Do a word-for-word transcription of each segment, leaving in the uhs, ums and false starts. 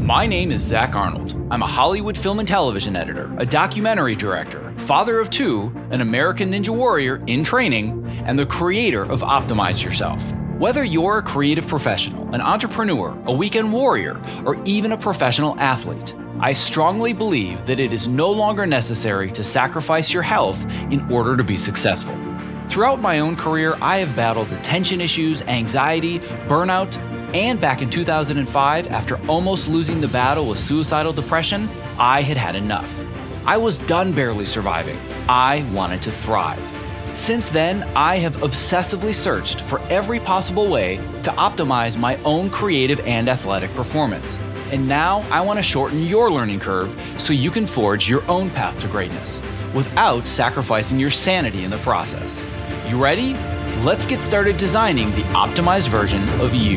My name is Zach Arnold. I'm a Hollywood film and television editor, a documentary director, father of two, an American Ninja Warrior in training, and the creator of Optimize Yourself. Whether you're a creative professional, an entrepreneur, a weekend warrior, or even a professional athlete, I strongly believe that it is no longer necessary to sacrifice your health in order to be successful. Throughout my own career, I have battled attention issues, anxiety, burnout, and back in two thousand five, after almost losing the battle with suicidal depression, I had had enough. I was done barely surviving. I wanted to thrive. Since then, I have obsessively searched for every possible way to optimize my own creative and athletic performance. And now I want to shorten your learning curve so you can forge your own path to greatness without sacrificing your sanity in the process. You ready? Let's get started designing the optimized version of you.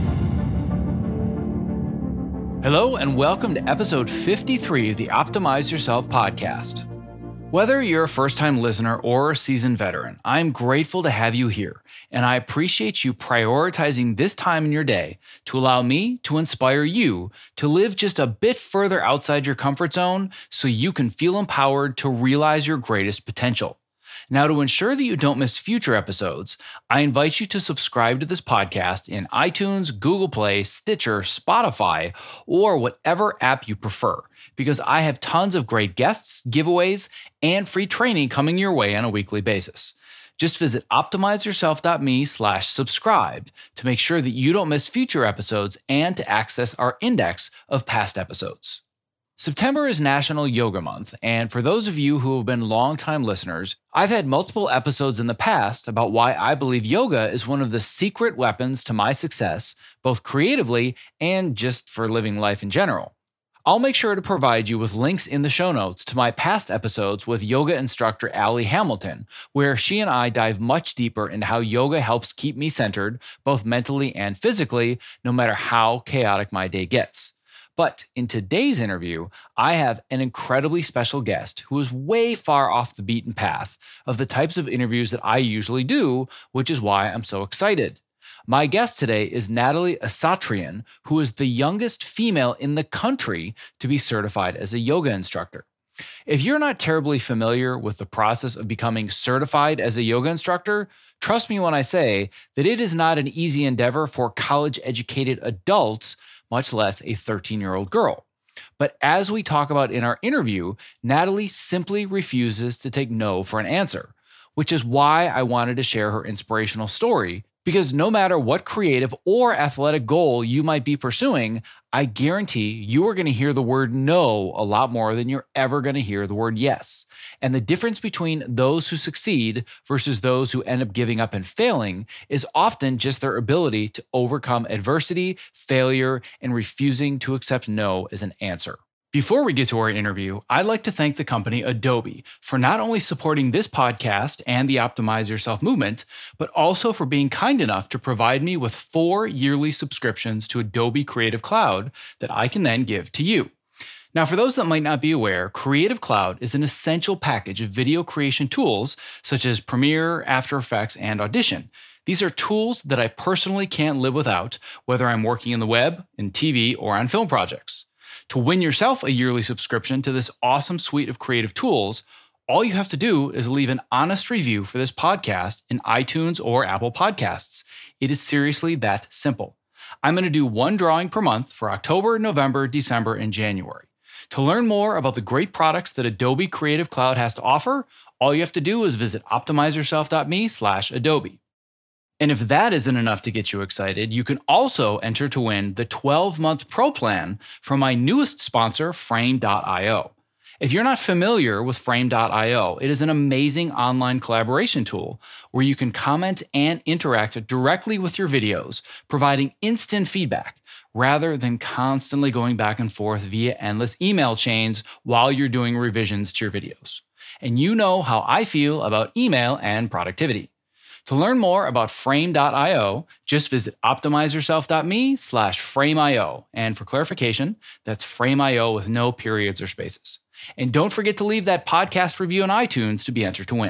Hello and welcome to episode fifty-three of the Optimize Yourself podcast. Whether you're a first-time listener or a seasoned veteran, I'm grateful to have you here, and I appreciate you prioritizing this time in your day to allow me to inspire you to live just a bit further outside your comfort zone so you can feel empowered to realize your greatest potential. Now, to ensure that you don't miss future episodes, I invite you to subscribe to this podcast in iTunes, Google Play, Stitcher, Spotify, or whatever app you prefer, because I have tons of great guests, giveaways, and free training coming your way on a weekly basis. Just visit optimizeyourself.me slash subscribe to make sure that you don't miss future episodes and to access our index of past episodes. September is National Yoga Month, and for those of you who have been longtime listeners, I've had multiple episodes in the past about why I believe yoga is one of the secret weapons to my success, both creatively and just for living life in general. I'll make sure to provide you with links in the show notes to my past episodes with yoga instructor Allie Hamilton, where she and I dive much deeper into how yoga helps keep me centered, both mentally and physically, no matter how chaotic my day gets. But in today's interview, I have an incredibly special guest who is way far off the beaten path of the types of interviews that I usually do, which is why I'm so excited. My guest today is Natalie Asatryan, who is the youngest female in the country to be certified as a yoga instructor. If you're not terribly familiar with the process of becoming certified as a yoga instructor, trust me when I say that it is not an easy endeavor for college-educated adults, much less a thirteen-year-old girl. But as we talk about in our interview, Natalie simply refuses to take no for an answer, which is why I wanted to share her inspirational story, because no matter what creative or athletic goal you might be pursuing, I guarantee you are going to hear the word no a lot more than you're ever going to hear the word yes. And the difference between those who succeed versus those who end up giving up and failing is often just their ability to overcome adversity, failure, and refusing to accept no as an answer. Before we get to our interview, I'd like to thank the company Adobe for not only supporting this podcast and the Optimize Yourself movement, but also for being kind enough to provide me with four yearly subscriptions to Adobe Creative Cloud that I can then give to you. Now, for those that might not be aware, Creative Cloud is an essential package of video creation tools such as Premiere, After Effects, and Audition. These are tools that I personally can't live without, whether I'm working in the web, in T V, or on film projects. To win yourself a yearly subscription to this awesome suite of creative tools, all you have to do is leave an honest review for this podcast in iTunes or Apple Podcasts. It is seriously that simple. I'm going to do one drawing per month for October, November, December, and January. To learn more about the great products that Adobe Creative Cloud has to offer, all you have to do is visit optimizeyourself.me slash Adobe. And if that isn't enough to get you excited, you can also enter to win the twelve-month Pro Plan from my newest sponsor, Frame dot io. If you're not familiar with Frame dot io, it is an amazing online collaboration tool where you can comment and interact directly with your videos, providing instant feedback rather than constantly going back and forth via endless email chains while you're doing revisions to your videos. And you know how I feel about email and productivity. To learn more about Frame dot io, just visit optimizeyourself.me slash FrameIO. And for clarification, that's FrameIO with no periods or spaces. And don't forget to leave that podcast review on iTunes to be entered to win.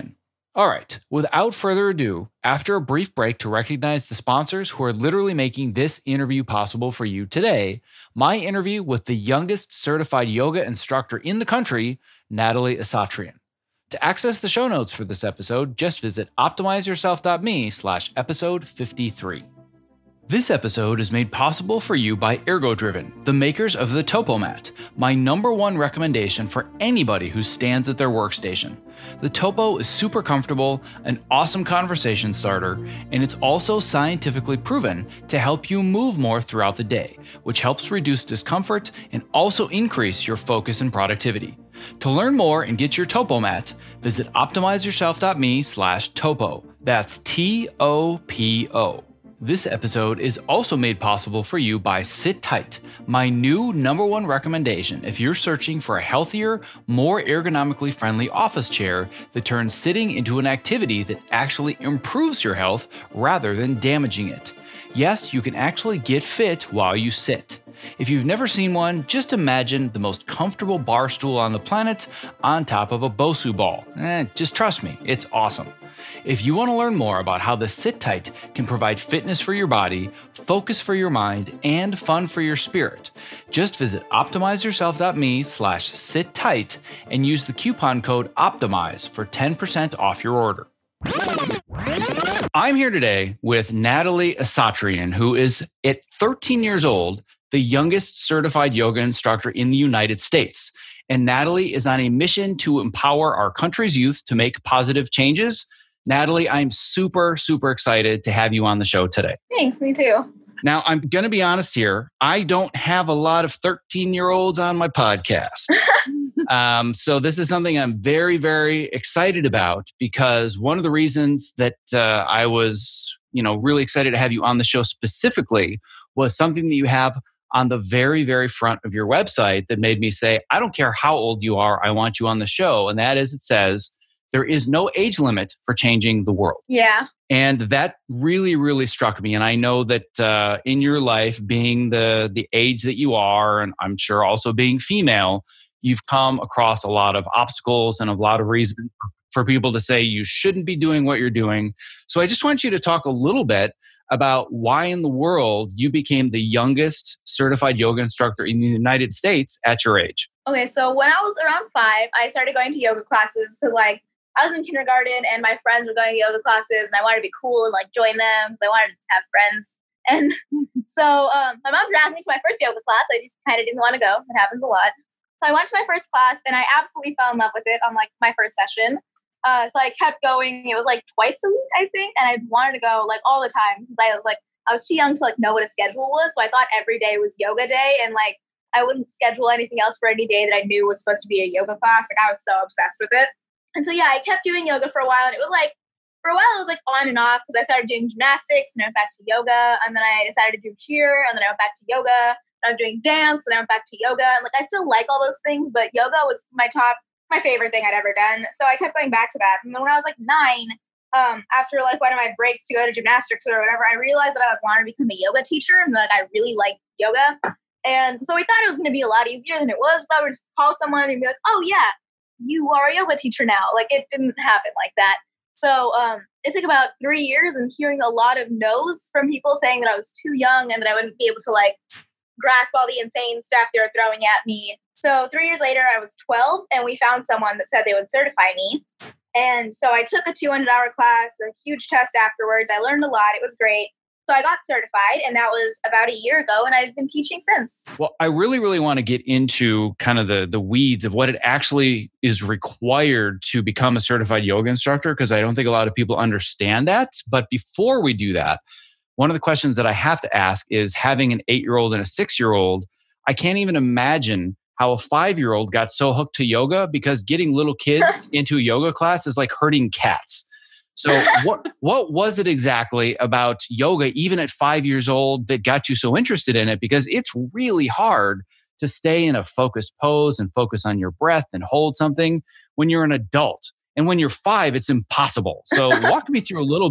All right, without further ado, after a brief break to recognize the sponsors who are literally making this interview possible for you today, my interview with the youngest certified yoga instructor in the country, Natalie Asatryan. To access the show notes for this episode, just visit optimizeyourself.me slash episode 53. This episode is made possible for you by ErgoDriven, the makers of the TopoMat, my number one recommendation for anybody who stands at their workstation. The Topo is super comfortable, an awesome conversation starter, and it's also scientifically proven to help you move more throughout the day, which helps reduce discomfort and also increase your focus and productivity. To learn more and get your TopoMat, visit optimizeyourself.me slash topo. That's T O P O. This episode is also made possible for you by Sit Tight, my new number one recommendation if you're searching for a healthier, more ergonomically friendly office chair that turns sitting into an activity that actually improves your health rather than damaging it. Yes, you can actually get fit while you sit. If you've never seen one, just imagine the most comfortable bar stool on the planet on top of a Bosu ball. Eh, just trust me, it's awesome. If you want to learn more about how the Sit Tight can provide fitness for your body, focus for your mind, and fun for your spirit, just visit optimizeyourself.me slash sit tight and use the coupon code OPTIMIZE for ten percent off your order. I'm here today with Natalie Asatryan, who is, at thirteen years old, the youngest certified yoga instructor in the United States. And Natalie is on a mission to empower our country's youth to make positive changes. Natalie, I'm super, super excited to have you on the show today. Thanks, me too. Now, I'm going to be honest here. I don't have a lot of thirteen-year-olds on my podcast. um, so this is something I'm very, very excited about because one of the reasons that uh, I was, you know, really excited to have you on the show specifically was something that you have on the very, very front of your website that made me say, I don't care how old you are, I want you on the show. And that is, it says, there is no age limit for changing the world. Yeah. And that really, really struck me. And I know that uh, in your life, being the the age that you are, and I'm sure also being female, you've come across a lot of obstacles and a lot of reasons for people to say you shouldn't be doing what you're doing. So I just want you to talk a little bit about why in the world you became the youngest certified yoga instructor in the United States at your age. Okay, so when I was around five, I started going to yoga classes because, like, I was in kindergarten and my friends were going to yoga classes and I wanted to be cool and, like, join them. I wanted to have friends. And so um, my mom dragged me to my first yoga class. I just kind of didn't want to go. It happens a lot. So I went to my first class and I absolutely fell in love with it on, like, my first session. Uh, so I kept going. It was like twice a week, I think. And I wanted to go like all the time because I was like, I was too young to like know what a schedule was. So I thought every day was yoga day. And like, I wouldn't schedule anything else for any day that I knew was supposed to be a yoga class. Like I was so obsessed with it. And so, yeah, I kept doing yoga for a while. And it was like, for a while, it was like on and off because I started doing gymnastics and I went back to yoga. And then I decided to do cheer. And then I went back to yoga. And I was doing dance and I went back to yoga. And like, I still like all those things, but yoga was my top my favorite thing I'd ever done. So I kept going back to that. And then when I was like nine, um, after like one of my breaks to go to gymnastics or whatever, I realized that I like, wanted to become a yoga teacher and like I really liked yoga. And so we thought it was going to be a lot easier than it was. We thought we'd just call someone and be like, oh yeah, you are a yoga teacher now. Like it didn't happen like that. So um, it took about three years and hearing a lot of no's from people saying that I was too young and that I wouldn't be able to like grasp all the insane stuff they were throwing at me. So three years later, I was twelve and we found someone that said they would certify me. And so I took a two hundred hour class, a huge test afterwards. I learned a lot. It was great. So I got certified and that was about a year ago and I've been teaching since. Well, I really, really want to get into kind of the, the weeds of what it actually is required to become a certified yoga instructor, because I don't think a lot of people understand that. But before we do that, one of the questions that I have to ask is, having an eight-year-old and a six-year-old, I can't even imagine how a five-year-old got so hooked to yoga, because getting little kids into a yoga class is like herding cats. So what what was it exactly about yoga, even at five years old, that got you so interested in it? Because it's really hard to stay in a focused pose and focus on your breath and hold something when you're an adult. And when you're five, it's impossible. So walk me through a little bit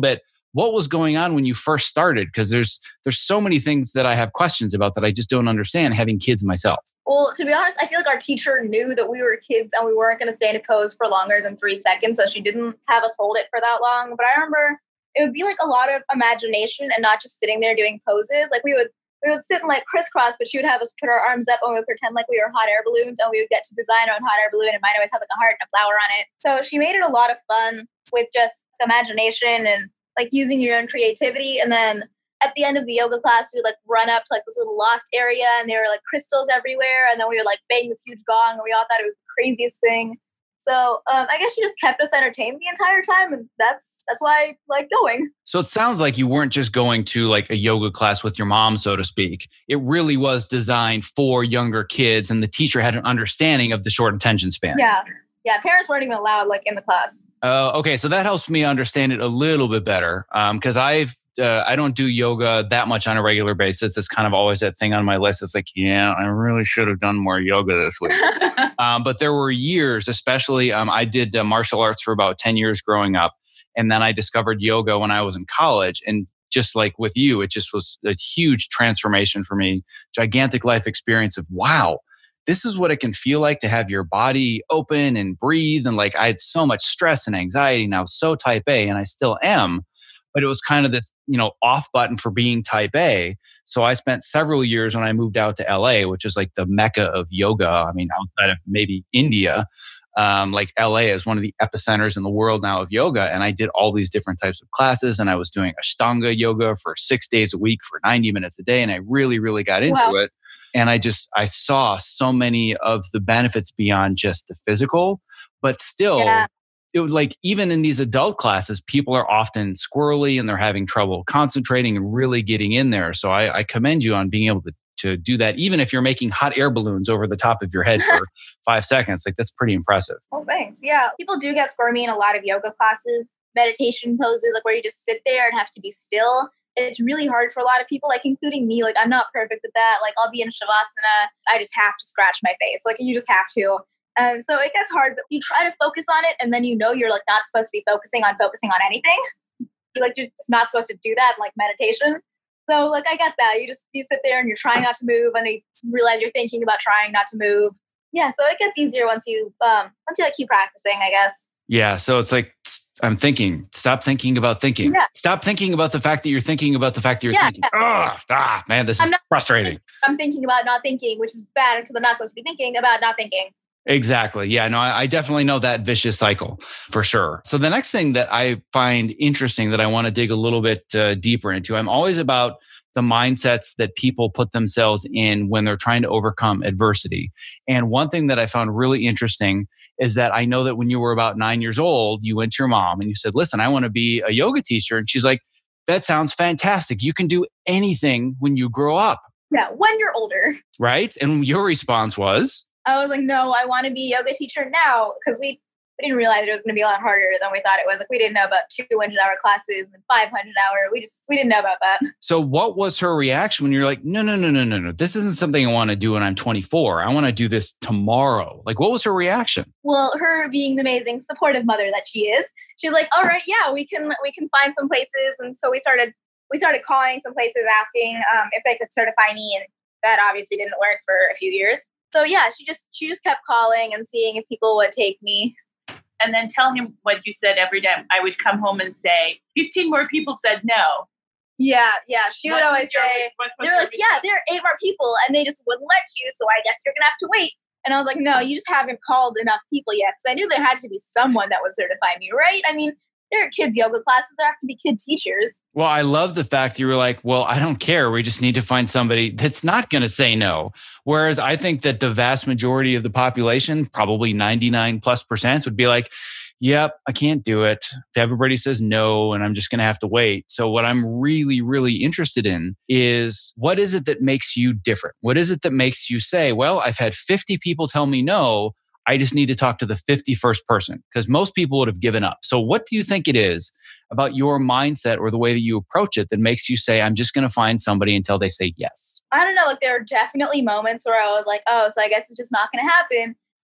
what was going on when you first started? Because there's there's so many things that I have questions about that I just don't understand having kids myself. Well, to be honest, I feel like our teacher knew that we were kids and we weren't going to stay in a pose for longer than three seconds. So she didn't have us hold it for that long. But I remember it would be like a lot of imagination and not just sitting there doing poses. Like we would we would sit and like crisscross, but she would have us put our arms up and we would pretend like we were hot air balloons, and we would get to design our own hot air balloon, and mine always had like a heart and a flower on it. So she made it a lot of fun with just imagination and like using your own creativity. And then at the end of the yoga class, we would like run up to like this little loft area, and there were like crystals everywhere. And then we would like bang this huge gong, and we all thought it was the craziest thing. So um, I guess she just kept us entertained the entire time, and that's that's why I like going. So it sounds like you weren't just going to like a yoga class with your mom, so to speak. It really was designed for younger kids, and the teacher had an understanding of the short attention span. Yeah, yeah. Parents weren't even allowed like in the class. Uh, okay, so that helps me understand it a little bit better because um, I've uh, I don't do yoga that much on a regular basis. It's kind of always that thing on my list. It's like, yeah, I really should have done more yoga this week. um, but there were years, especially um, I did uh, martial arts for about ten years growing up, and then I discovered yoga when I was in college. And just like with you, it just was a huge transformation for me. Gigantic life experience of wow. This is what it can feel like to have your body open and breathe. And like I had so much stress and anxiety, and I was so type A, and I still am. But it was kind of this, you know, off button for being type A. So I spent several years when I moved out to L A, which is like the mecca of yoga. I mean, outside of maybe India, um, like L A is one of the epicenters in the world now of yoga. And I did all these different types of classes, and I was doing Ashtanga yoga for six days a week for ninety minutes a day. And I really, really got into Wow. it. And I just, I saw so many of the benefits beyond just the physical, but still, Yeah. it was like, even in these adult classes, people are often squirrely and they're having trouble concentrating and really getting in there. So I, I commend you on being able to, to do that, even if you're making hot air balloons over the top of your head for five seconds. Like, that's pretty impressive. Oh, thanks. Yeah. People do get squirmy in a lot of yoga classes, meditation poses, like where you just sit there and have to be still. It's really hard for a lot of people, like including me. Like I'm not perfect at that. Like I'll be in Shavasana. I just have to scratch my face. Like you just have to. And so it gets hard, but you try to focus on it. And then you know you're like not supposed to be focusing on focusing on anything. You're like just not supposed to do that in like meditation. So like I get that. You just you sit there and you're trying not to move, and you realize you're thinking about trying not to move. Yeah, so it gets easier once you um once you like keep practicing, I guess. Yeah. So it's like, I'm thinking, stop thinking about thinking. Yeah. Stop thinking about the fact that you're thinking about the fact that you're Yeah, thinking. Oh, ah, man, this is I'm not- frustrating. I'm thinking about not thinking, which is bad because I'm not supposed to be thinking about not thinking. Exactly. Yeah, no, I, I definitely know that vicious cycle for sure. So the next thing that I find interesting that I want to dig a little bit uh, deeper into, I'm always about the mindsets that people put themselves in when they're trying to overcome adversity. And one thing that I found really interesting is that I know that when you were about nine years old, you went to your mom and you said, listen, I want to be a yoga teacher. And she's like, that sounds fantastic. You can do anything when you grow up. Yeah, when you're older. Right? And your response was? I was like, no, I want to be a yoga teacher now, because we, we didn't realize it was going to be a lot harder than we thought it was. Like we didn't know about two hundred hour classes and five hundred hour. We just, we didn't know about that. So what was her reaction when you're like, no, no, no, no, no, no. This isn't something I want to do when I'm twenty-four. I want to do this tomorrow. Like, what was her reaction? Well, her being the amazing supportive mother that she is, she's like, all right, yeah, we can, we can find some places. And so we started, we started calling some places, asking um, if they could certify me. And that obviously didn't work for a few years. So yeah, she just she just kept calling and seeing if people would take me. And then tell him what you said every time. I would come home and say, fifteen more people said no. Yeah, yeah. She What would was always your- say, what was they're your like, yeah, there are eight more people, and they just wouldn't let you, so I guess you're going to have to wait. And I was like, no, you just haven't called enough people yet. Because I knew there had to be someone that would certify me, right? I mean, there are kids yoga classes. There have to be kid teachers. Well, I love the fact you were like, well, I don't care. We just need to find somebody that's not going to say no. Whereas I think that the vast majority of the population, probably ninety-nine plus percent, would be like, yep, I can't do it. If everybody says no, and I'm just going to have to wait. So what I'm really, really interested in is, what is it that makes you different? What is it that makes you say, well, I've had fifty people tell me no. I just need to talk to the fifty-first person, because most people would have given up. So what do you think it is about your mindset or the way that you approach it that makes you say, I'm just going to find somebody until they say yes? I don't know. Like there are definitely moments where I was like, oh, so I guess it's just not going to happen.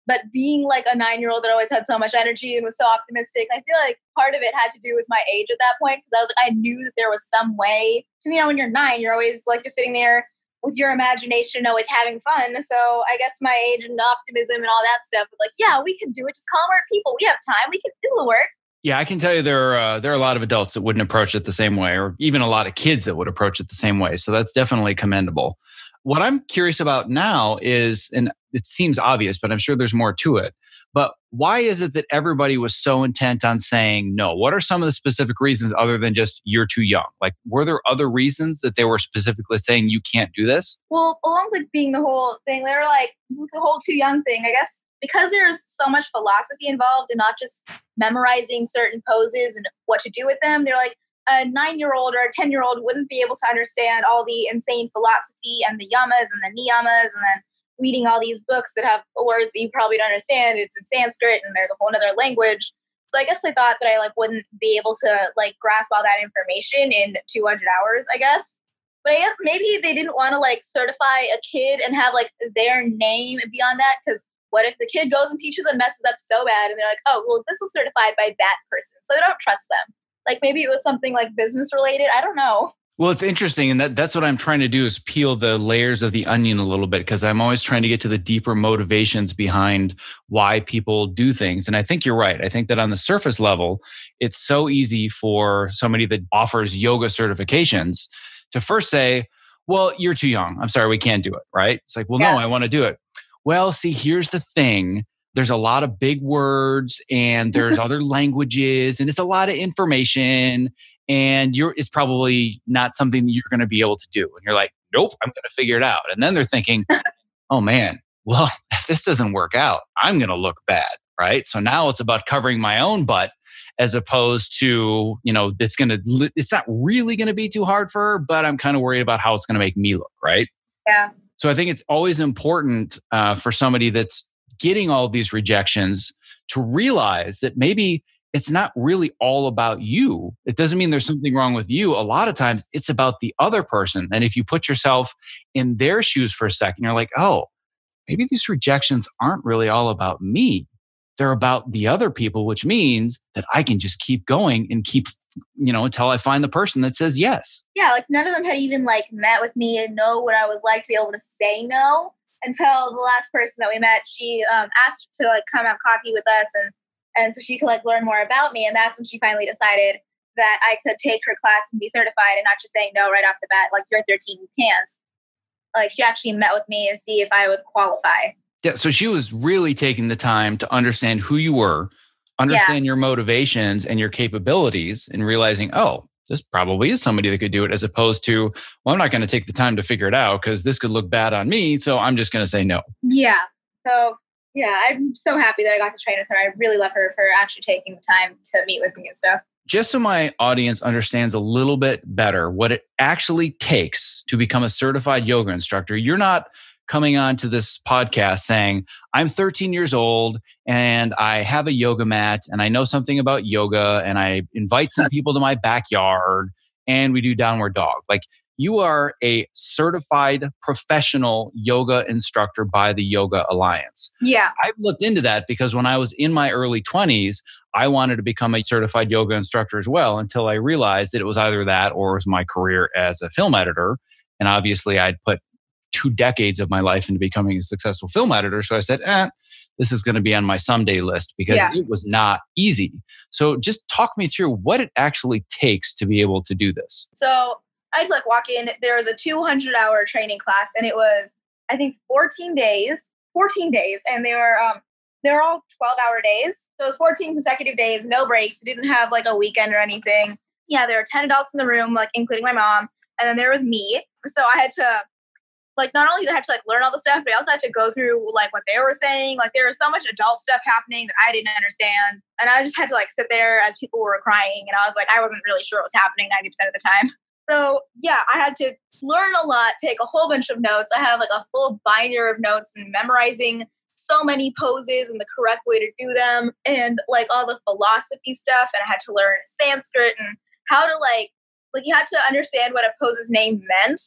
But being like a nine-year-old that always had so much energy and was so optimistic, I feel like part of it had to do with my age at that point. Because I was like, I knew that there was some way. Because, you know, when you're nine, you're always like just sitting there with your imagination, always having fun. So I guess my age and optimism and all that stuff was like, yeah, we can do it. Just call our people. We have time. We can do the work. Yeah, I can tell you there are uh, there are a lot of adults that wouldn't approach it the same way, or even a lot of kids that would approach it the same way. So that's definitely commendable. What I'm curious about now is, and it seems obvious, but I'm sure there's more to it. But why is it that everybody was so intent on saying no? What are some of the specific reasons other than just you're too young? Like, were there other reasons that they were specifically saying you can't do this? Well, along with being the whole thing, they were like the whole too young thing, I guess. Because there's so much philosophy involved and not just memorizing certain poses and what to do with them, they're like a nine-year-old or a ten-year-old wouldn't be able to understand all the insane philosophy and the yamas and the niyamas, and then reading all these books that have words that you probably don't understand. It's in Sanskrit and there's a whole other language. So I guess they thought that I like wouldn't be able to like grasp all that information in two hundred hours, I guess. But I guess maybe they didn't want to like certify a kid and have like their name be on that, because what if the kid goes and teaches and messes up so bad and they're like, oh, well, this was certified by that person, so I don't trust them. Like maybe it was something like business related. I don't know. Well, it's interesting. And that, that's what I'm trying to do is peel the layers of the onion a little bit, because I'm always trying to get to the deeper motivations behind why people do things. And I think you're right. I think that on the surface level, it's so easy for somebody that offers yoga certifications to first say, well, you're too young. I'm sorry, we can't do it. Right? It's like, well, yeah. no, I want to do it. Well, see, here's the thing. There's a lot of big words and there's other languages and it's a lot of information, and you're it's probably not something that you're going to be able to do. And you're like, nope, I'm going to figure it out. And then they're thinking, oh man, well, if this doesn't work out, I'm going to look bad, right? So now it's about covering my own butt, as opposed to, you know, it's going to, it's not really going to be too hard for her, but I'm kind of worried about how it's going to make me look, right? Yeah. So I think it's always important uh, for somebody that's getting all these rejections to realize that maybe it's not really all about you. It doesn't mean there's something wrong with you. A lot of times it's about the other person. And if you put yourself in their shoes for a second, you're like, oh, maybe these rejections aren't really all about me. They're about the other people, which means that I can just keep going and keep, you know, until I find the person that says yes. Yeah, like none of them had even like met with me and know what I was like to be able to say no, until the last person that we met. She um, asked to like come have coffee with us, and and so she could like learn more about me. And that's when she finally decided that I could take her class and be certified, and not just saying no right off the bat, like you're thirteen, you can't. Like she actually met with me to see if I would qualify. Yeah, so she was really taking the time to understand who you were, understand yeah. your motivations and your capabilities, and realizing, oh, this probably is somebody that could do it, as opposed to, well, I'm not going to take the time to figure it out because this could look bad on me, so I'm just going to say no. Yeah. So, yeah, I'm so happy that I got to train with her. I really love her for actually taking the time to meet with me and stuff. Just so my audience understands a little bit better what it actually takes to become a certified yoga instructor, you're not coming on to this podcast saying, I'm thirteen years old and I have a yoga mat and I know something about yoga and I invite some people to my backyard and we do downward dog. Like, you are a certified professional yoga instructor by the Yoga Alliance. Yeah. I've looked into that because when I was in my early twenties, I wanted to become a certified yoga instructor as well, until I realized that it was either that or it was my career as a film editor. And obviously I'd put two decades of my life into becoming a successful film editor. So I said, eh, this is going to be on my someday list, because yeah. it was not easy. So just talk me through what it actually takes to be able to do this. So I just like walk in, there was a two hundred hour training class, and it was, I think fourteen days, fourteen days. And they were, um, they were all twelve hour days. So it was fourteen consecutive days, no breaks. We didn't have like a weekend or anything. Yeah. There were ten adults in the room, like including my mom. And then there was me. So I had to, like, not only did I have to like learn all the stuff, but I also had to go through like what they were saying. Like, there was so much adult stuff happening that I didn't understand. And I just had to like sit there as people were crying. And I was like, I wasn't really sure what was happening ninety percent of the time. So yeah, I had to learn a lot, take a whole bunch of notes. I have like a full binder of notes and memorizing so many poses and the correct way to do them, and like all the philosophy stuff. And I had to learn Sanskrit and how to like, like you had to understand what a pose's name meant.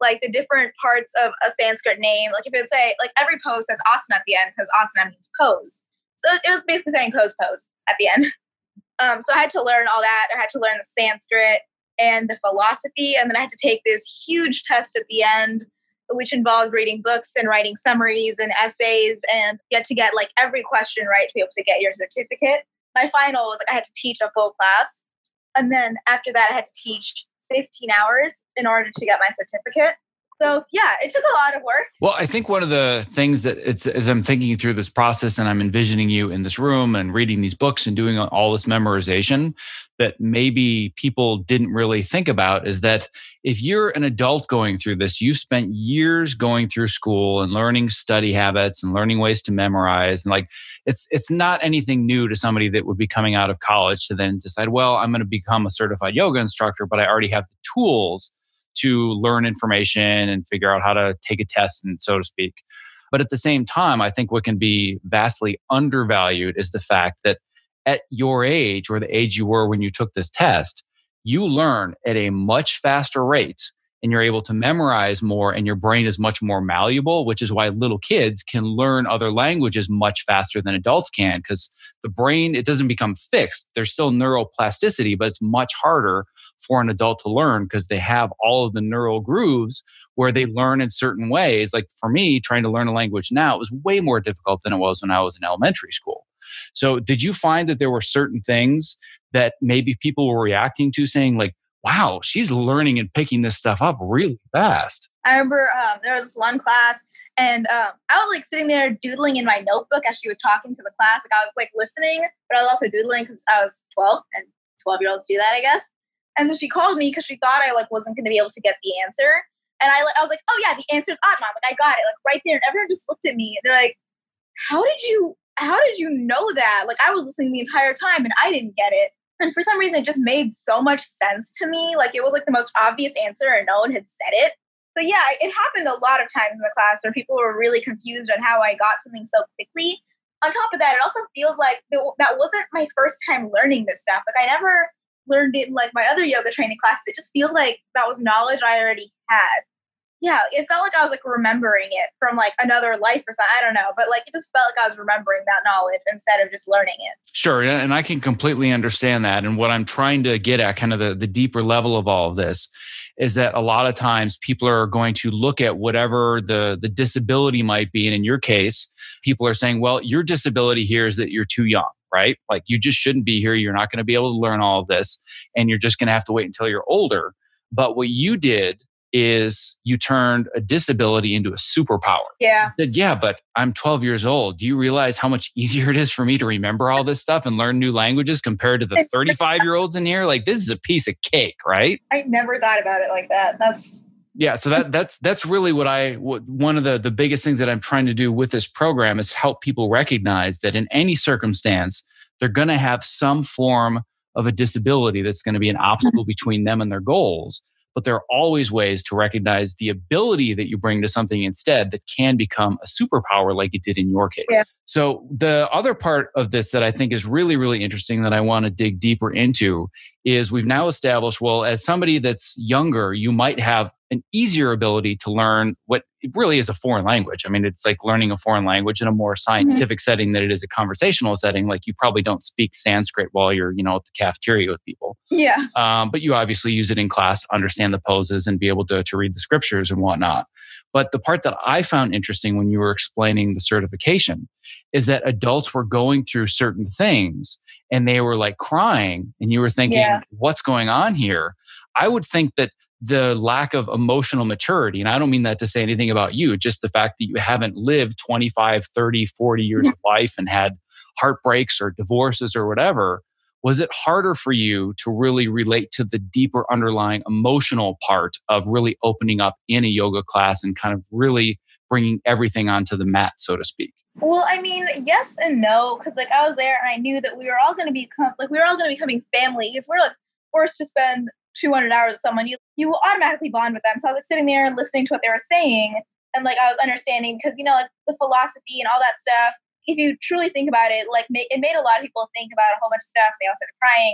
like the different parts of a Sanskrit name. Like if it would say, like every pose has asana at the end because asana means pose. So it was basically saying pose, pose at the end. Um, so I had to learn all that. I had to learn the Sanskrit and the philosophy. And then I had to take this huge test at the end, which involved reading books and writing summaries and essays, and you had to get like every question right to be able to get your certificate. My final was like I had to teach a full class. And then after that, I had to teach fifteen hours in order to get my certificate. So yeah, it took a lot of work. Well, I think one of the things that it's as I'm thinking through this process and I'm envisioning you in this room and reading these books and doing all this memorization that maybe people didn't really think about is that if you're an adult going through this, you've spent years going through school and learning study habits and learning ways to memorize. And like, it's, it's not anything new to somebody that would be coming out of college to then decide, well, I'm going to become a certified yoga instructor, but I already have the tools to learn information and figure out how to take a test, and so to speak. But at the same time, I think what can be vastly undervalued is the fact that at your age, or the age you were when you took this test, you learn at a much faster rate and you're able to memorize more and your brain is much more malleable, which is why little kids can learn other languages much faster than adults can, because the brain, it doesn't become fixed. There's still neuroplasticity, but it's much harder for an adult to learn because they have all of the neural grooves where they learn in certain ways. Like for me, trying to learn a language now, it was way more difficult than it was when I was in elementary school. So did you find that there were certain things that maybe people were reacting to saying like, wow, she's learning and picking this stuff up really fast? I remember um, there was this one class and um, I was like sitting there doodling in my notebook as she was talking to the class. Like I was like listening, but I was also doodling because I was twelve and twelve year olds do that, I guess. And so she called me because she thought I like wasn't going to be able to get the answer. And I, I was like, oh yeah, the answer's Atman. Like I got it, like right there. And everyone just looked at me and they're like, how did you, how did you know that? Like I was listening the entire time and I didn't get it. And for some reason, it just made so much sense to me. Like it was like the most obvious answer and no one had said it. So yeah, it happened a lot of times in the class where people were really confused on how I got something so quickly. On top of that, it also feels like that wasn't my first time learning this stuff. Like I never learned it in like my other yoga training classes. It just feels like that was knowledge I already had. Yeah, it felt like I was like remembering it from like another life or something. I don't know. But like it just felt like I was remembering that knowledge instead of just learning it. Sure. And I can completely understand that. And what I'm trying to get at, kind of the, the deeper level of all of this, is that a lot of times people are going to look at whatever the, the disability might be. And in your case, people are saying, well, your disability here is that you're too young, right? Like you just shouldn't be here. You're not going to be able to learn all of this. And you're just going to have to wait until you're older. But what you did is you turned a disability into a superpower. Yeah. You said, yeah, but I'm twelve years old. Do you realize how much easier it is for me to remember all this stuff and learn new languages compared to the thirty-five year olds in here? Like this is a piece of cake, right? I never thought about it like that. That's yeah. So that that's that's really what I what, one of the the biggest things that I'm trying to do with this program is help people recognize that in any circumstance, they're going to have some form of a disability that's going to be an obstacle between them and their goals. But there are always ways to recognize the ability that you bring to something instead that can become a superpower like it did in your case. Yeah. So the other part of this that I think is really, really interesting that I want to dig deeper into is we've now established, well, as somebody that's younger, you might have an easier ability to learn what really is a foreign language. I mean, it's like learning a foreign language in a more scientific mm-hmm. setting than it is a conversational setting. Like you probably don't speak Sanskrit while you're, you know, at the cafeteria with people. Yeah. Um, but you obviously use it in class to understand the poses and be able to, to read the scriptures and whatnot. But the part that I found interesting when you were explaining the certification is that adults were going through certain things and they were like crying and you were thinking, yeah. what's going on here? I would think that the lack of emotional maturity, and I don't mean that to say anything about you, just the fact that you haven't lived twenty-five, thirty, forty years of life and had heartbreaks or divorces or whatever, was it harder for you to really relate to the deeper underlying emotional part of really opening up in a yoga class and kind of really bringing everything onto the mat, so to speak? Well, I mean, yes and no, because like I was there and I knew that we were all going to become like we were all going to be becoming family. If we're like forced to spend two hundred hours with someone, you you automatically bond with them. So I was like, sitting there and listening to what they were saying, and like I was understanding because you know like the philosophy and all that stuff. If you truly think about it, like ma- it made a lot of people think about a whole bunch of stuff. They all started crying, and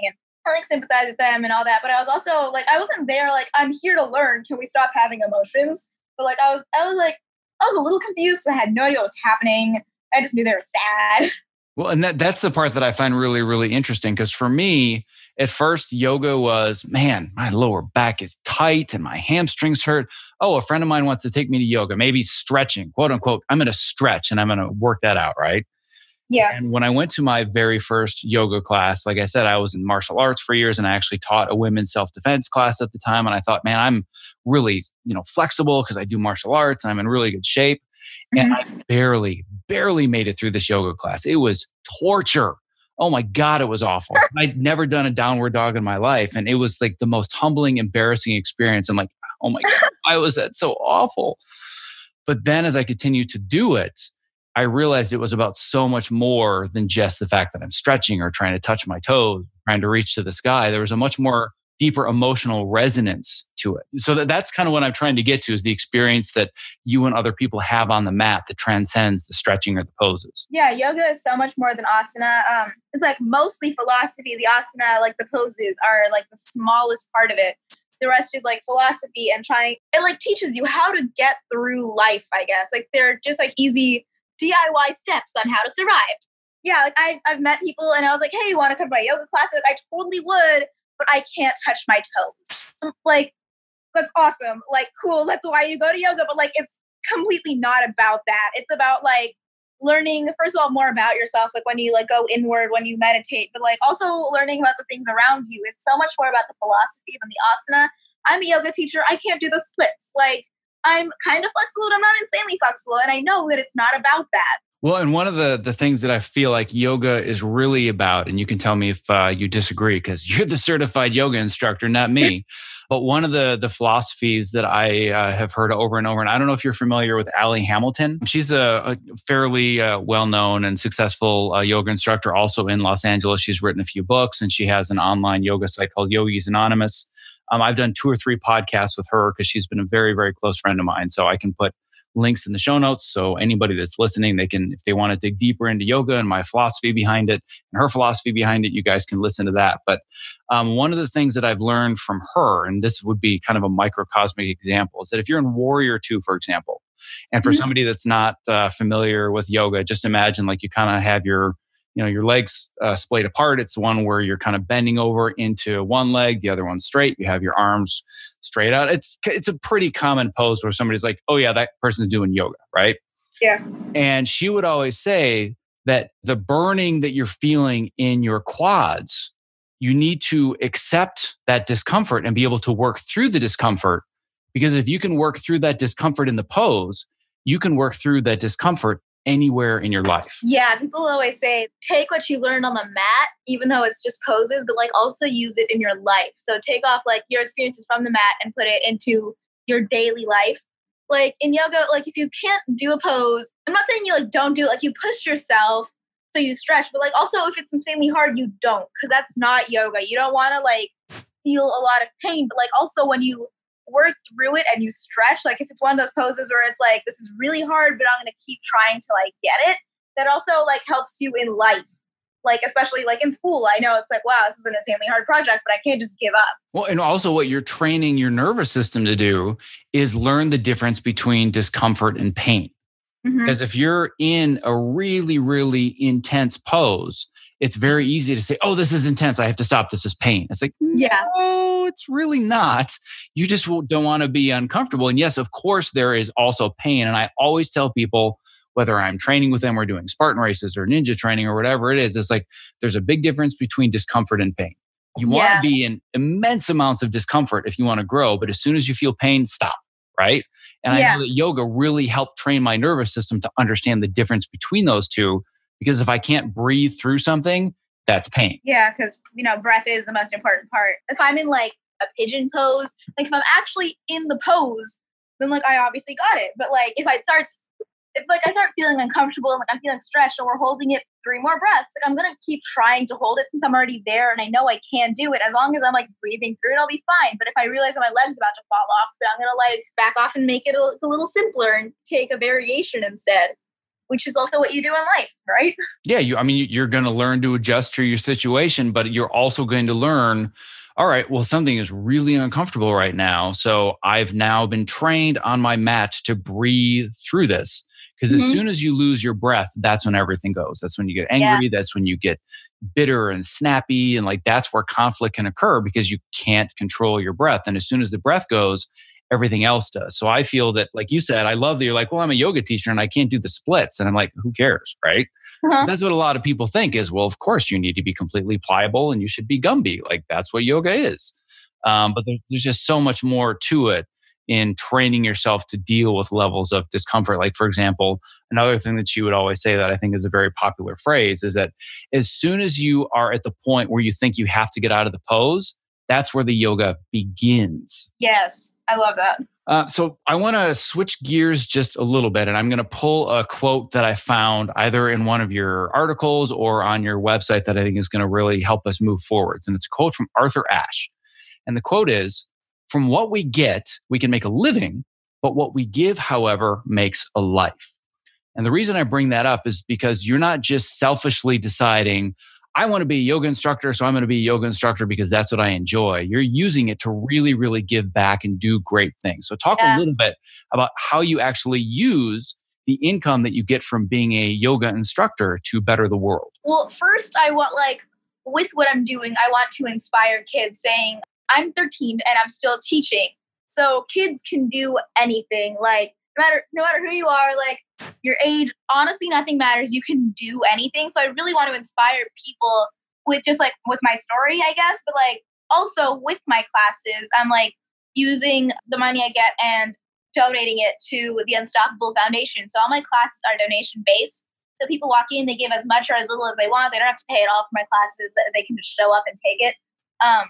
I like sympathize with them and all that. But I was also like, I wasn't there like, I'm here to learn. Can we stop having emotions? But like, I was, I was like, I was a little confused. I had no idea what was happening. I just knew they were sad. Well, and that, that's the part that I find really, really interesting. Because for me, at first, yoga was, man, my lower back is tight and my hamstrings hurt. Oh, a friend of mine wants to take me to yoga, maybe stretching, quote unquote. I'm going to stretch and I'm going to work that out, right? Yeah. And when I went to my very first yoga class, like I said, I was in martial arts for years and I actually taught a women's self-defense class at the time. And I thought, man, I'm really, you know, flexible because I do martial arts and I'm in really good shape. And Mm-hmm. I barely, barely made it through this yoga class. It was torture. Oh my God, it was awful. I'd never done a downward dog in my life. And it was like the most humbling, embarrassing experience. I'm like, oh my God, why was that so awful? But then as I continued to do it, I realized it was about so much more than just the fact that I'm stretching or trying to touch my toes, trying to reach to the sky. There was a much more deeper emotional resonance to it. So that, that's kind of what I'm trying to get to is the experience that you and other people have on the mat that transcends the stretching or the poses. Yeah, yoga is so much more than asana. Um, it's like mostly philosophy. The asana, like the poses, are like the smallest part of it. The rest is like philosophy and trying. It like teaches you how to get through life, I guess. Like they're just like easy D I Y steps on how to survive. Yeah, like I've, I've met people and I was like, hey, you want to come to my yoga class? Like, I totally would, but I can't touch my toes. I'm like, that's awesome. Like, cool. That's why you go to yoga. But like, it's completely not about that. It's about like learning, first of all, more about yourself. Like when you like go inward, when you meditate, but like also learning about the things around you. It's so much more about the philosophy than the asana. I'm a yoga teacher. I can't do the splits. Like, I'm kind of flexible, but I'm not insanely flexible. And I know that it's not about that. Well, and one of the the things that I feel like yoga is really about, and you can tell me if uh, you disagree because you're the certified yoga instructor, not me. But one of the the philosophies that I uh, have heard over and over, and I don't know if you're familiar with Allie Hamilton. She's a, a fairly uh, well-known and successful uh, yoga instructor also in Los Angeles. She's written a few books and she has an online yoga site called Yogis Anonymous. Um, I've done two or three podcasts with her because she's been a very, very close friend of mine. So I can put links in the show notes. So anybody that's listening, they can, if they want to dig deeper into yoga and my philosophy behind it and her philosophy behind it, you guys can listen to that. But um, one of the things that I've learned from her, and this would be kind of a microcosmic example, is that if you're in Warrior Two, for example, and for mm-hmm. somebody that's not uh, familiar with yoga, just imagine like you kind of have your you know, your legs uh, splayed apart. It's the one where you're kind of bending over into one leg, the other one's straight. You have your arms straight out. It's it's a pretty common pose where somebody's like, oh yeah, that person's doing yoga, right? Yeah. And she would always say that the burning that you're feeling in your quads, you need to accept that discomfort and be able to work through the discomfort. Because if you can work through that discomfort in the pose, you can work through that discomfort anywhere in your life. Yeah, people always say, take what you learned on the mat, even though it's just poses, but like also use it in your life. So take off like your experiences from the mat and put it into your daily life. Like in yoga, like if you can't do a pose, I'm not saying you like don't do it, like you push yourself so you stretch, but like also if it's insanely hard, you don't, because that's not yoga. You don't want to like feel a lot of pain, but like also when you work through it and you stretch, like if it's one of those poses where it's like, this is really hard, but I'm going to keep trying to like get it, that also like helps you in life. Like, especially like in school, I know it's like, wow, this is an insanely hard project, but I can't just give up. Well, and also what you're training your nervous system to do is learn the difference between discomfort and pain. Mm-hmm. Because if you're in a really, really intense pose, it's very easy to say, oh, this is intense. I have to stop. This is pain. It's like, yeah. no, it's really not. You just don't want to be uncomfortable. And yes, of course, there is also pain. And I always tell people, whether I'm training with them or doing Spartan races or ninja training or whatever it is, it's like, there's a big difference between discomfort and pain. You want yeah. to be in immense amounts of discomfort if you want to grow. But as soon as you feel pain, stop. Right. And yeah. I know that yoga really helped train my nervous system to understand the difference between those two. Because if I can't breathe through something, that's pain. Yeah, because, you know, breath is the most important part. If I'm in like a pigeon pose, like if I'm actually in the pose, then like I obviously got it. But like if I start, if like I start feeling uncomfortable and like I'm feeling stretched and we're holding it three more breaths, like I'm going to keep trying to hold it since I'm already there and I know I can do it. As long as I'm like breathing through it, I'll be fine. But if I realize that my leg's about to fall off, then I'm going to like back off and make it a, a little simpler and take a variation instead. which is also what you do in life, right? Yeah, you. I mean, you're going to learn to adjust to your situation, but you're also going to learn. All right, well, something is really uncomfortable right now, so I've now been trained on my mat to breathe through this. Because as Mm-hmm. soon as you lose your breath, that's when everything goes. That's when you get Yeah. angry. That's when you get bitter and snappy, and like that's where conflict can occur because you can't control your breath. And as soon as the breath goes, everything else does. So I feel that, like you said, I love that you're like, well, I'm a yoga teacher and I can't do the splits, and I'm like, who cares, right? Uh-huh. That's what a lot of people think is, well, of course you need to be completely pliable and you should be Gumby. Like that's what yoga is. Um, but there, there's just so much more to it in training yourself to deal with levels of discomfort. Like, for example, another thing that you would always say that I think is a very popular phrase is that as soon as you are at the point where you think you have to get out of the pose, that's where the yoga begins. Yes, I love that. Uh, so I want to switch gears just a little bit, and I'm going to pull a quote that I found either in one of your articles or on your website that I think is going to really help us move forwards. And it's a quote from Arthur Ashe. And the quote is, "From what we get, we can make a living, but what we give, however, makes a life." And the reason I bring that up is because you're not just selfishly deciding, I want to be a yoga instructor, so I'm going to be a yoga instructor because that's what I enjoy. You're using it to really, really give back and do great things. So talk Yeah. a little bit about how you actually use the income that you get from being a yoga instructor to better the world. Well, first, I want, like, with what I'm doing, I want to inspire kids saying, I'm thirteen and I'm still teaching. So kids can do anything. Like, no matter, no matter who you are, like, your age, honestly, nothing matters. You can do anything. So I really want to inspire people with just, like, with my story, I guess. But, like, also with my classes, I'm, like, using the money I get and donating it to the Unstoppable Foundation. So all my classes are donation-based. So people walk in, they give as much or as little as they want. They don't have to pay it all for my classes. They can just show up and take it. Um,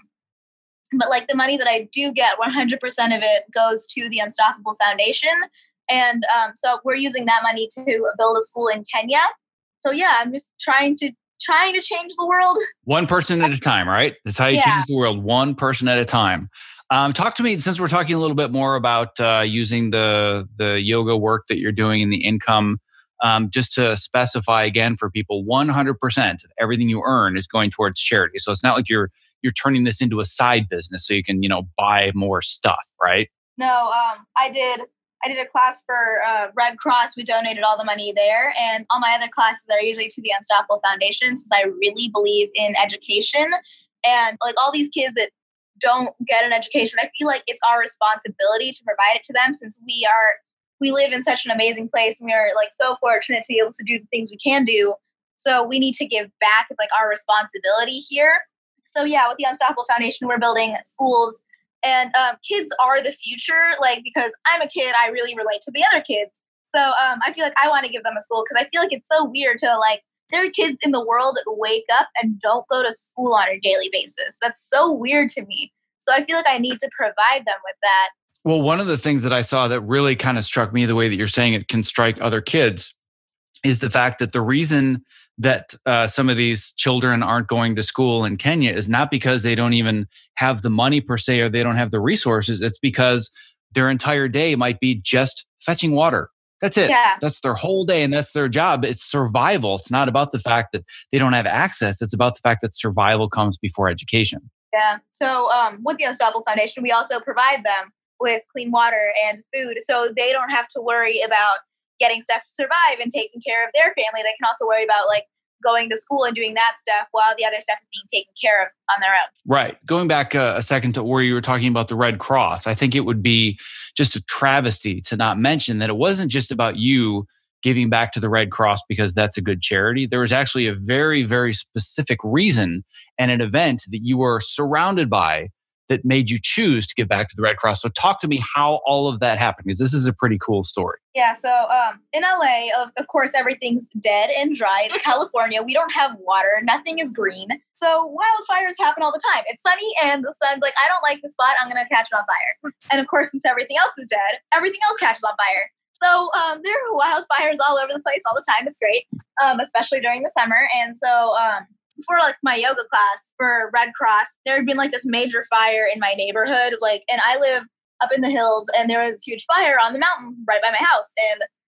but like the money that I do get, one hundred percent of it goes to the Unstoppable Foundation. And um, so we're using that money to build a school in Kenya. So yeah, I'm just trying to trying to change the world. One person at a time, right? That's how you Yeah. change the world, one person at a time. Um, talk to me, since we're talking a little bit more about uh, using the the yoga work that you're doing and the income, um, just to specify again for people, one hundred percent of everything you earn is going towards charity. So it's not like you're you're turning this into a side business so you can, you know, buy more stuff, right? No, um, I did. I did a class for uh, Red Cross. We donated all the money there, and all my other classes are usually to the Unstoppable Foundation, since I really believe in education. And like all these kids that don't get an education, I feel like it's our responsibility to provide it to them, since we are we live in such an amazing place, and we are like so fortunate to be able to do the things we can do. So we need to give back. It's like our responsibility here. So yeah, with the Unstoppable Foundation, we're building schools. And um, kids are the future, like, because I'm a kid, I really relate to the other kids. So um, I feel like I want to give them a school, because I feel like it's so weird to, like, there are kids in the world that wake up and don't go to school on a daily basis. That's so weird to me. So I feel like I need to provide them with that. Well, one of the things that I saw that really kind of struck me, the way that you're saying it can strike other kids, is the fact that the reason that uh, some of these children aren't going to school in Kenya is not because they don't even have the money per se, or they don't have the resources. It's because their entire day might be just fetching water. That's it. Yeah. That's their whole day, and that's their job. It's survival. It's not about the fact that they don't have access. It's about the fact that survival comes before education. Yeah. So um, with the Unstoppable Foundation, we also provide them with clean water and food, so they don't have to worry about getting stuff to survive and taking care of their family. They can also worry about, like, going to school and doing that stuff while the other stuff is being taken care of on their own. Right. Going back a, a second to where you were talking about the Red Cross, I think it would be just a travesty to not mention that it wasn't just about you giving back to the Red Cross because that's a good charity. There was actually a very, very specific reason and an event that you were surrounded by that made you choose to give back to the Red Cross. So talk to me how all of that happened, because this is a pretty cool story. Yeah, so um, in L A, of, of course, everything's dead and dry. It's California. We don't have water. Nothing is green. So wildfires happen all the time. It's sunny and the sun's like, I don't like the spot. I'm going to catch it on fire. And of course, since everything else is dead, everything else catches on fire. So um, there are wildfires all over the place all the time. It's great, um, especially during the summer. And so um, for like my yoga class for Red Cross, there had been like this major fire in my neighborhood. Like, and I live up in the hills, and there was a huge fire on the mountain right by my house. And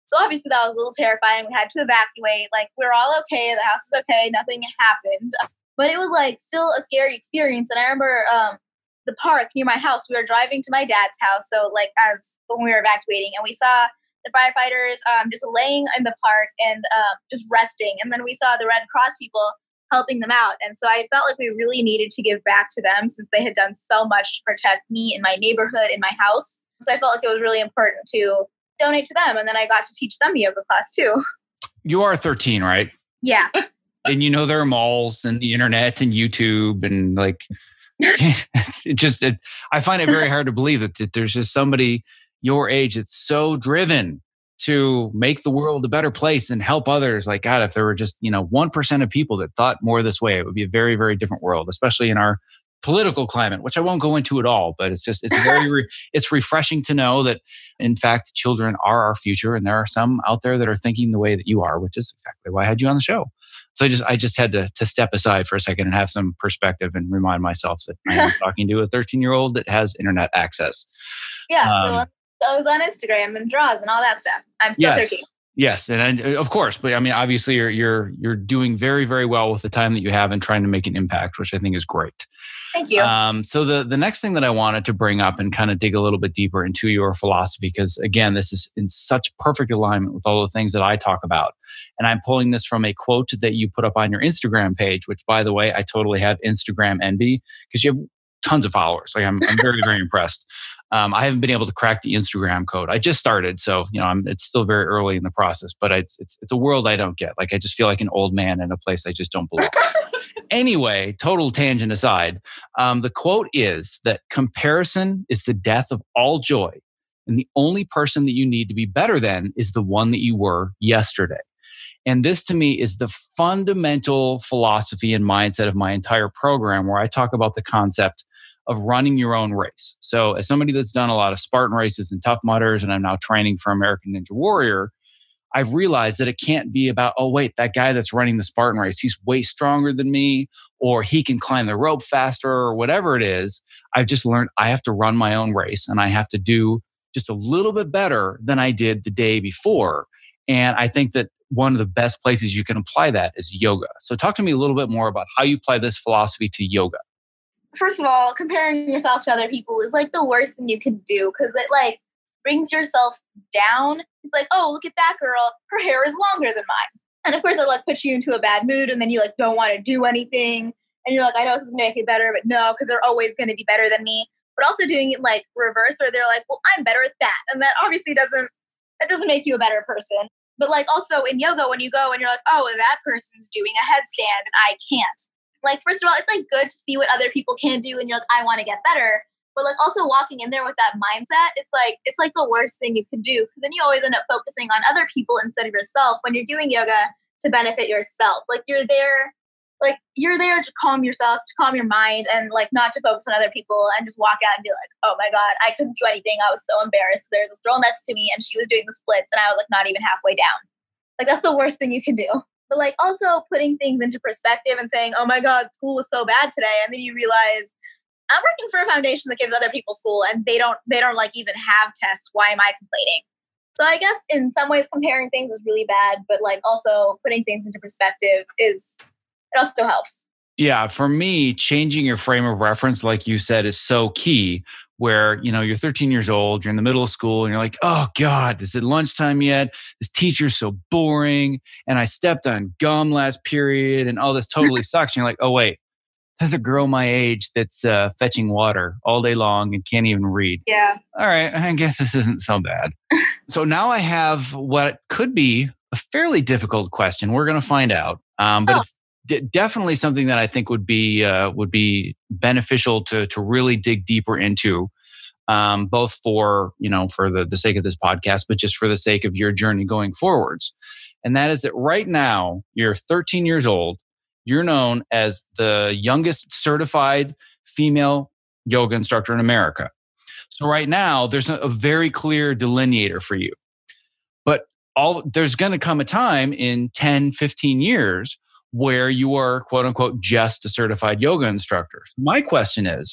So obviously that was a little terrifying. We had to evacuate. Like, we're all okay. The house is okay. Nothing happened. But it was like still a scary experience. And I remember um, the park near my house, we were driving to my dad's house. So like as when we were evacuating, and we saw the firefighters um, just laying in the park and uh, just resting. And then we saw the Red Cross people helping them out. And so I felt like we really needed to give back to them since they had done so much to protect me in my neighborhood, in my house. So I felt like it was really important to donate to them. And then I got to teach them yoga class too. You are thirteen, right? Yeah. And you know, there are malls and the internet and YouTube and like, it just, it, I find it very hard to believe that, that there's just somebody your age that's so driven to make the world a better place and help others. Like, God, if there were just, you know, one percent of people that thought more this way, it would be a very, very different world, especially in our political climate, which I won't go into at all, but it's just, it's very, re- it's refreshing to know that in fact, children are our future. And there are some out there that are thinking the way that you are, which is exactly why I had you on the show. So I just, I just had to, to step aside for a second and have some perspective and remind myself that I am talking to a thirteen year old that has internet access. Yeah. Um, so I was on Instagram and draws and all that stuff. I'm still yes. thirteen. Yes, and I, of course, but I mean, obviously, you're you're you're doing very, very well with the time that you have and trying to make an impact, which I think is great. Thank you. Um, so the the next thing that I wanted to bring up and kind of dig a little bit deeper into your philosophy, because again, this is in such perfect alignment with all the things that I talk about, and I'm pulling this from a quote that you put up on your Instagram page, which, by the way, I totally have Instagram envy because you have tons of followers. Like I'm, I'm very, very impressed. Um, I haven't been able to crack the Instagram code. I just started, so you know, I'm, it's still very early in the process. But I, it's it's a world I don't get. Like I just feel like an old man in a place I just don't belong. Anyway, total tangent aside, um, the quote is that comparison is the death of all joy, and the only person that you need to be better than is the one that you were yesterday. And this to me is the fundamental philosophy and mindset of my entire program, where I talk about the concept of running your own race. So as somebody that's done a lot of Spartan races and Tough Mudders, and I'm now training for American Ninja Warrior, I've realized that it can't be about, oh, wait, that guy that's running the Spartan race, he's way stronger than me, or he can climb the rope faster, or whatever it is. I've just learned I have to run my own race, and I have to do just a little bit better than I did the day before. And I think that one of the best places you can apply that is yoga. So talk to me a little bit more about how you apply this philosophy to yoga. First of all, comparing yourself to other people is like the worst thing you can do, because it like brings yourself down. It's like, oh, look at that girl. Her hair is longer than mine. And of course, it like puts you into a bad mood, and then you like don't want to do anything. And you're like, I know this is going to make me better, but no, because they're always going to be better than me. But also doing it like reverse, where they're like, well, I'm better at that. And that obviously doesn't, that doesn't make you a better person. But like also in yoga, when you go and you're like, oh, that person's doing a headstand and I can't. Like, first of all, it's like good to see what other people can do, and you're like, I want to get better. But like also walking in there with that mindset, it's like it's like the worst thing you can do, because then you always end up focusing on other people instead of yourself when you're doing yoga to benefit yourself. Like you're there, like you're there to calm yourself, to calm your mind, and like not to focus on other people and just walk out and be like, oh my God, I couldn't do anything. I was so embarrassed. There's this girl next to me and she was doing the splits and I was like not even halfway down. Like that's the worst thing you can do. But like also putting things into perspective and saying, oh my God, school was so bad today. And then you realize I'm working for a foundation that gives other people school, and they don't, they don't like even have tests. Why am I complaining? So I guess in some ways comparing things is really bad, but like also putting things into perspective is, it also helps. Yeah, for me, changing your frame of reference, like you said, is so key. Where, you know, you're thirteen years old, you're in the middle of school, and you're like, oh God, is it lunchtime yet? This teacher's so boring. And I stepped on gum last period, and all this totally sucks. And you're like, oh wait, there's a girl my age that's uh, fetching water all day long and can't even read. Yeah. All right, I guess this isn't so bad. So now I have what could be a fairly difficult question. We're going to find out, um, but oh. it's d- definitely something that I think would be uh, would be beneficial to to really dig deeper into, um, both for you know for the the sake of this podcast, but just for the sake of your journey going forwards. And that is that right now you're thirteen years old. You're known as the youngest certified female yoga instructor in America. So right now, there's a, a very clear delineator for you. But all there's going to come a time in ten, fifteen years where you are, quote unquote, just a certified yoga instructor. So my question is,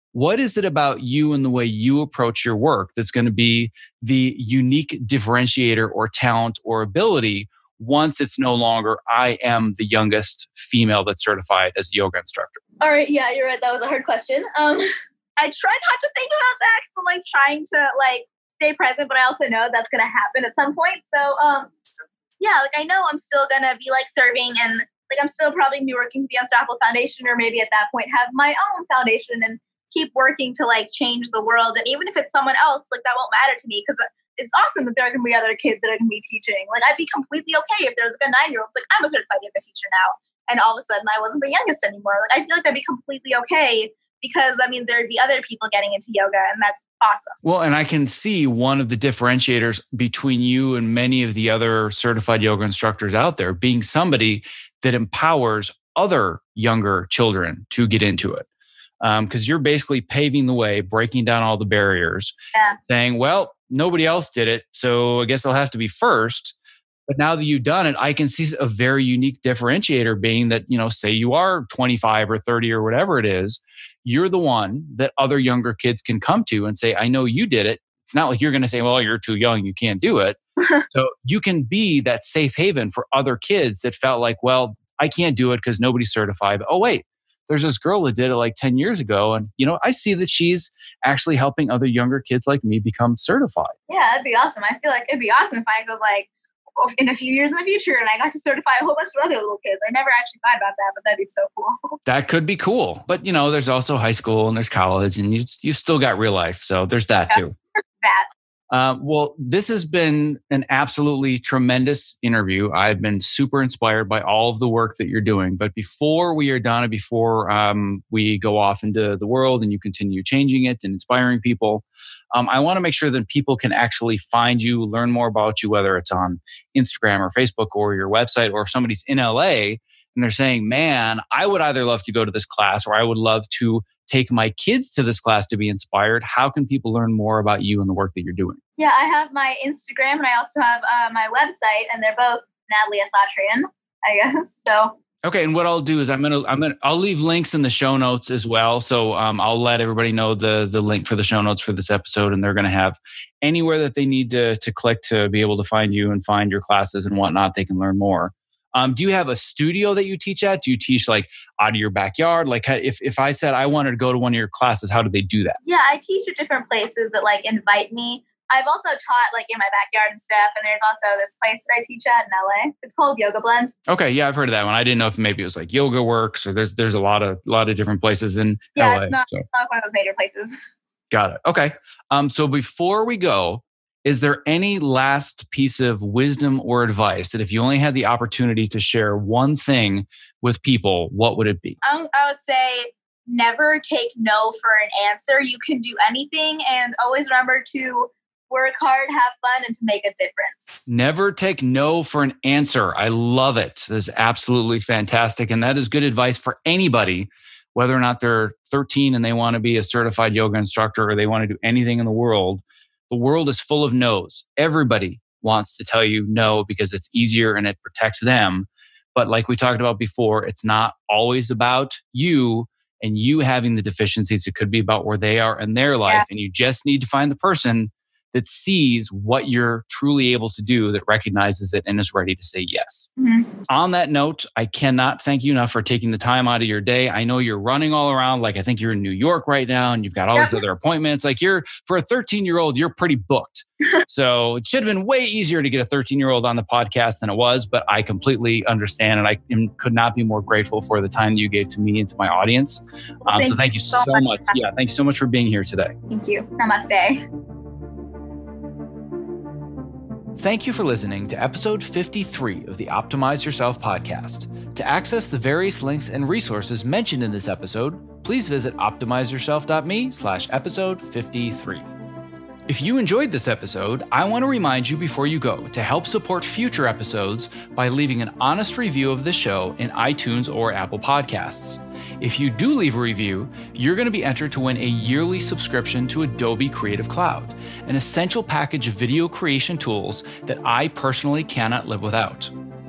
What is it about you and the way you approach your work that's going to be the unique differentiator or talent or ability once it's no longer, I am the youngest female that's certified as a yoga instructor? All right. Yeah, you're right. That was a hard question. Um, I try not to think about that because I'm like trying to like stay present, but I also know that's going to happen at some point. So, um, yeah, like I know I'm still going to be like serving and like I'm still probably be working with the Unstoppable Foundation, or maybe at that point have my own foundation and keep working to like change the world. And even if it's someone else, like that won't matter to me because it's awesome that there are going to be other kids that are going to be teaching. Like I'd be completely okay if there was a good nine-year-old. Like I'm a certified yoga teacher now, and all of a sudden I wasn't the youngest anymore. Like I feel like that'd be completely okay, because that means there'd be other people getting into yoga, and that's awesome. Well, and I can see one of the differentiators between you and many of the other certified yoga instructors out there being somebody that empowers other younger children to get into it. Because um, you're basically paving the way, breaking down all the barriers, yeah. saying, well, nobody else did it, so I guess I'll have to be first. But now that you've done it, I can see a very unique differentiator being that, you know, say you are twenty-five or thirty or whatever it is, you're the one that other younger kids can come to and say, I know you did it. It's not like you're going to say, well, you're too young, you can't do it. So you can be that safe haven for other kids that felt like, well, I can't do it because nobody's certified. But, oh, wait, there's this girl that did it like ten years ago. And, you know, I see that she's actually helping other younger kids like me become certified. Yeah, that'd be awesome. I feel like it'd be awesome if I was like, in a few years in the future and I got to certify a whole bunch of other little kids. I never actually thought about that, but that'd be so cool. That could be cool. But, you know, there's also high school and there's college and you, you still got real life. So there's that yeah, too. that. Um, well, this has been an absolutely tremendous interview. I've been super inspired by all of the work that you're doing. But before we are done and before um, we go off into the world and you continue changing it and inspiring people, um, I want to make sure that people can actually find you, learn more about you, whether it's on Instagram or Facebook or your website, or if somebody's in L A and they're saying, man, I would either love to go to this class or I would love to take my kids to this class to be inspired. How can people learn more about you and the work that you're doing? Yeah, I have my Instagram and I also have uh, my website, and they're both Natalie Asatryan, I guess. So okay, and what I'll do is I'm gonna I'm gonna I'll leave links in the show notes as well. So um, I'll let everybody know the the link for the show notes for this episode, and they're gonna have anywhere that they need to to click to be able to find you and find your classes and whatnot. They can learn more. Um, do you have a studio that you teach at? Do you teach like out of your backyard? Like if, if I said I wanted to go to one of your classes, how do they do that? Yeah, I teach at different places that like invite me. I've also taught like in my backyard and stuff. And there's also this place that I teach at in L A. It's called Yoga Blend. Okay. Yeah, I've heard of that one. I didn't know if maybe it was like Yoga Works or there's, there's a lot of, lot of different places in yeah, L A. It's not, so. not one of those major places. Got it. Okay. Um, so before we go, is there any last piece of wisdom or advice that if you only had the opportunity to share one thing with people, what would it be? Um, I would say never take no for an answer. You can do anything, and always remember to work hard, have fun, and to make a difference. Never take no for an answer. I love it. That's absolutely fantastic. And that is good advice for anybody, whether or not they're thirteen and they want to be a certified yoga instructor or they want to do anything in the world. The world is full of no's. Everybody wants to tell you no because it's easier and it protects them. But like we talked about before, it's not always about you and you having the deficiencies. It could be about where they are in their life. Yeah. And you just need to find the person that sees what you're truly able to do, that recognizes it and is ready to say yes. Mm-hmm. On that note, I cannot thank you enough for taking the time out of your day. I know you're running all around. Like I think you're in New York right now and you've got all yeah. these other appointments. Like you're, for a thirteen year old, you're pretty booked. So it should have been way easier to get a thirteen year old on the podcast than it was, but I completely understand. And I am, could not be more grateful for the time that you gave to me and to my audience. Well, um, so thank you so much. much. Yeah. Thank you so much for being here today. Thank you. Namaste. Thank you for listening to episode fifty-three of the Optimize Yourself podcast. To access the various links and resources mentioned in this episode, please visit optimizeyourself.me slash episode 53. If you enjoyed this episode, I want to remind you before you go to help support future episodes by leaving an honest review of the show in iTunes or Apple Podcasts. If you do leave a review, you're going to be entered to win a yearly subscription to Adobe Creative Cloud, an essential package of video creation tools that I personally cannot live without.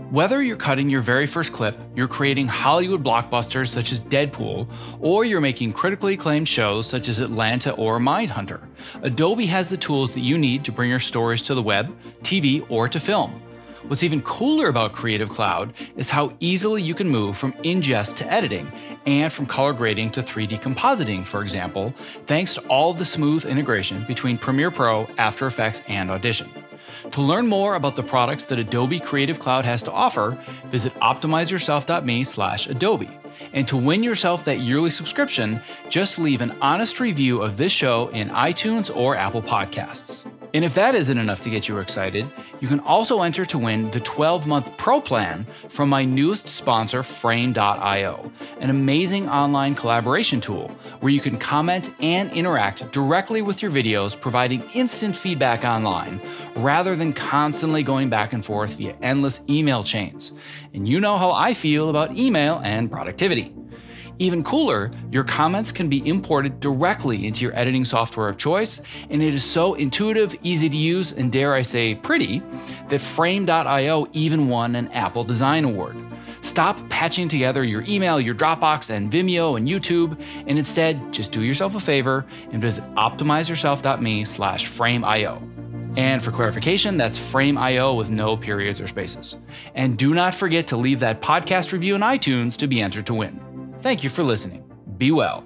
Whether you're cutting your very first clip, you're creating Hollywood blockbusters such as Deadpool, or you're making critically acclaimed shows such as Atlanta or Mindhunter, Adobe has the tools that you need to bring your stories to the web, T V, or to film. What's even cooler about Creative Cloud is how easily you can move from ingest to editing, and from color grading to three D compositing, for example, thanks to all of the smooth integration between Premiere Pro, After Effects, and Audition. To learn more about the products that Adobe Creative Cloud has to offer, visit optimizeyourself.me slash Adobe. And to win yourself that yearly subscription, just leave an honest review of this show in iTunes or Apple Podcasts. And if that isn't enough to get you excited, you can also enter to win the twelve-month Pro Plan from my newest sponsor, Frame dot io, an amazing online collaboration tool where you can comment and interact directly with your videos, providing instant feedback online, rather than constantly going back and forth via endless email chains. And you know how I feel about email and productivity. Even cooler, your comments can be imported directly into your editing software of choice, and it is so intuitive, easy to use, and dare I say pretty, that Frame dot io even won an Apple Design Award. Stop patching together your email, your Dropbox, and Vimeo and YouTube, and instead just do yourself a favor and visit optimizeyourself.me slash frameio. And for clarification, that's Frame dot io with no periods or spaces. And do not forget to leave that podcast review in iTunes to be entered to win. Thank you for listening. Be well.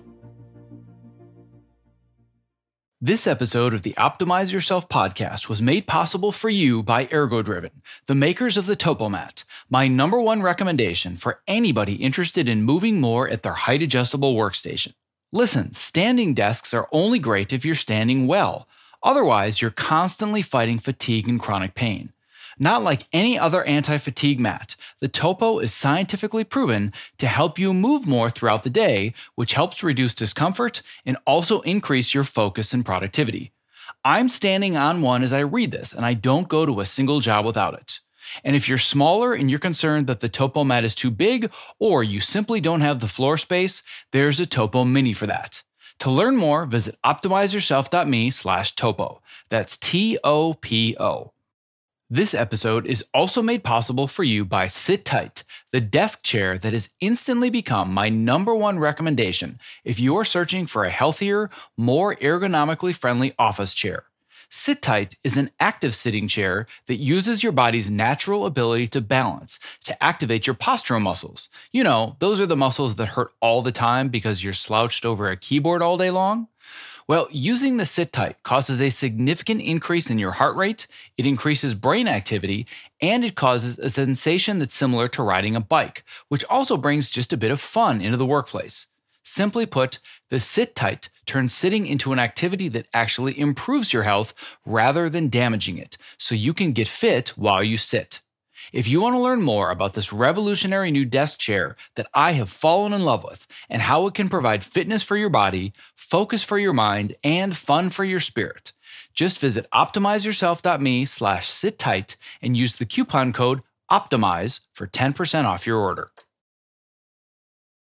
This episode of the Optimize Yourself podcast was made possible for you by ErgoDriven, the makers of the TopoMat, my number one recommendation for anybody interested in moving more at their height-adjustable workstation. Listen, standing desks are only great if you're standing well. Otherwise, you're constantly fighting fatigue and chronic pain. Not like any other anti-fatigue mat, the Topo is scientifically proven to help you move more throughout the day, which helps reduce discomfort and also increase your focus and productivity. I'm standing on one as I read this, and I don't go to a single job without it. And if you're smaller and you're concerned that the Topo mat is too big, or you simply don't have the floor space, there's a Topo Mini for that. To learn more, visit optimizeyourself.me slash topo. That's T O P O. This episode is also made possible for you by Sit Tight, the desk chair that has instantly become my number one recommendation if you're searching for a healthier, more ergonomically friendly office chair. Sit Tight is an active sitting chair that uses your body's natural ability to balance to activate your postural muscles. You know, those are the muscles that hurt all the time because you're slouched over a keyboard all day long. Well, using the Sit Tight causes a significant increase in your heart rate, it increases brain activity, and it causes a sensation that's similar to riding a bike, which also brings just a bit of fun into the workplace. Simply put, the Sit Tight turns sitting into an activity that actually improves your health rather than damaging it, so you can get fit while you sit. If you want to learn more about this revolutionary new desk chair that I have fallen in love with and how it can provide fitness for your body, focus for your mind, and fun for your spirit, just visit optimizeyourself.me slash sit tight and use the coupon code OPTIMIZE for ten percent off your order.